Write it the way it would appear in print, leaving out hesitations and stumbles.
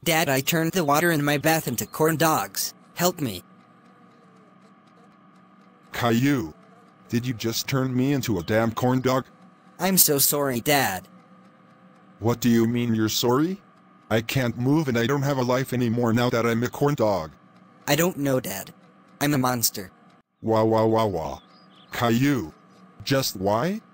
Dad, I turned the water in my bath into corn dogs. Help me. Caillou, did you just turn me into a damn corn dog? I'm so sorry, Dad. What do you mean you're sorry? I can't move and I don't have a life anymore now that I'm a corn dog. I don't know, Dad. I'm a monster. Wah wah wah wah. Caillou. Just why?